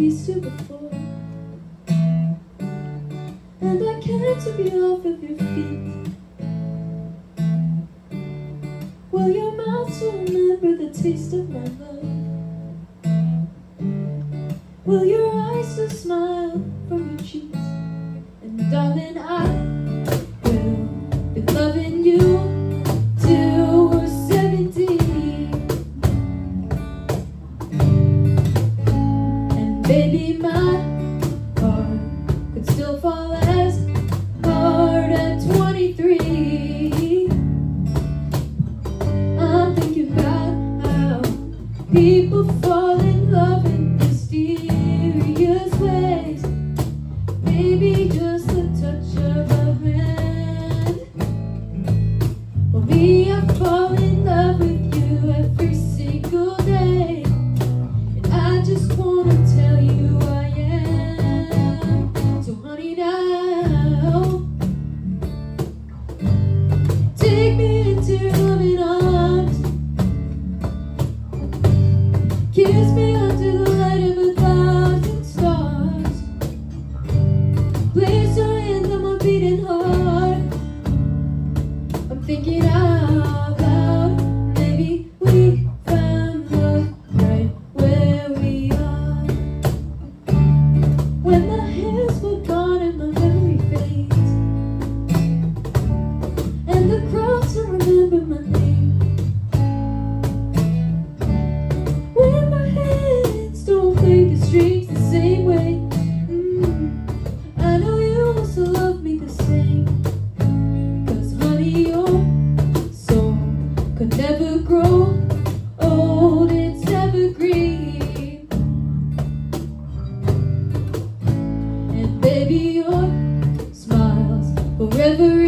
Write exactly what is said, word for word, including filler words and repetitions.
used to before. And I can't take you off of your feet. Will your mouth still remember the taste of my love? Will your eyes still smile from your cheeks? And darling, I will be loving you till we're seventy. And baby, my heart could still fall as hard at twenty-three. I'm thinking about how people fall in love in mysterious ways. Maybe just a touch of a hand. Well, me, I fall in love with you every single day. And I just wanna tell you I am. So honey, now take me into your loving arms. Kiss me under the light of a thousand stars. Place your hand on my beating heart. I'm thinking out loud. Maybe we found love right where we are. When the hairs were gone and my memory fades, and the crowds don't remember my name. When my hands don't play the strings the same way. mm, I know you also love me the same. Cause honey, your soul could never grow old, it's evergreen. And baby, your smiles forever